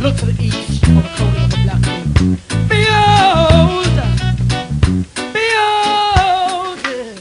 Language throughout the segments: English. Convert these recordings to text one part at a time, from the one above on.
Look to the east for the clothing of a black king. Behold, behold, yeah.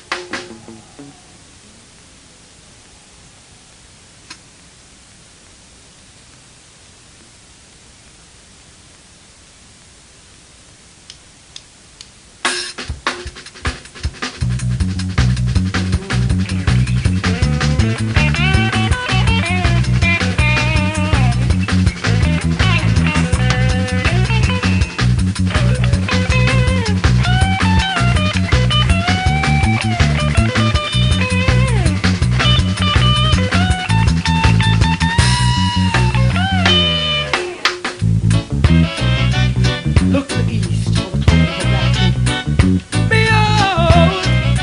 Look to the east for the clothing of a black king. Behold,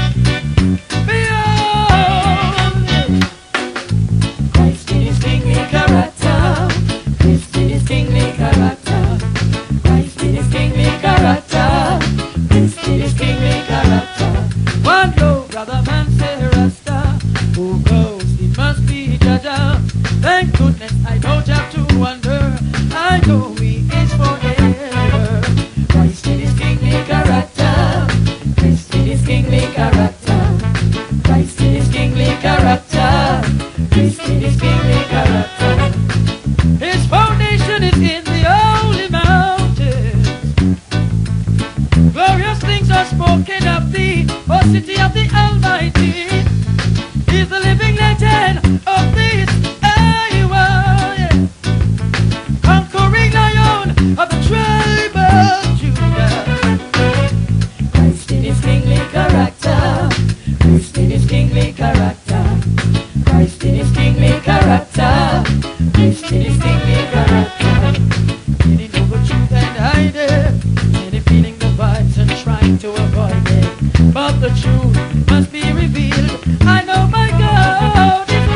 behold, yeah. Christ in his kingly character. Christ in his kingly character. Christ in his kingly character. Christ in his kingly character. One low brother man say Rasta. Who goes? It must be Jaja. Thank goodness I don't have to wonder. I know he is forever. Christ in his kingly character. Christ in his kingly character. Christ in his kingly character. Christ in his kingly character. His foundation is in the holy mountains. Glorious things are spoken of thee, O city of the Almighty. He's the living legend of this Iowa, yeah. Conquering lion of the tribe of Judah. Christ in his kingly character. Christ in his kingly character. Christ in his kingly character. Christ in his kingly character. Many know the truth and hide it. Many feeling the vibes and trying to avoid it. But the truth must be revealed. I know my God is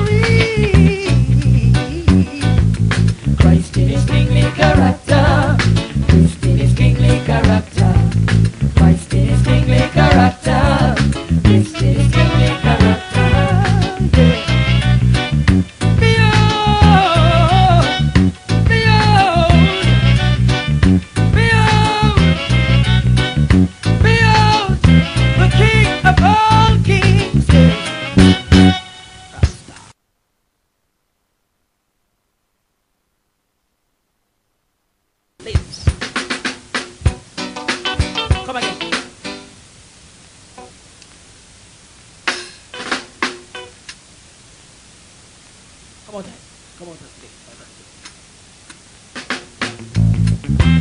real. Christ in his kingly character. Christ in his kingly character. Christ in his kingly character. Christ in his kingly character. Yeah. Behold, behold, behold, behold, the King of all kings. Yeah. Rasta. Lives. Come again. Come on, Dad. Come on, Dad.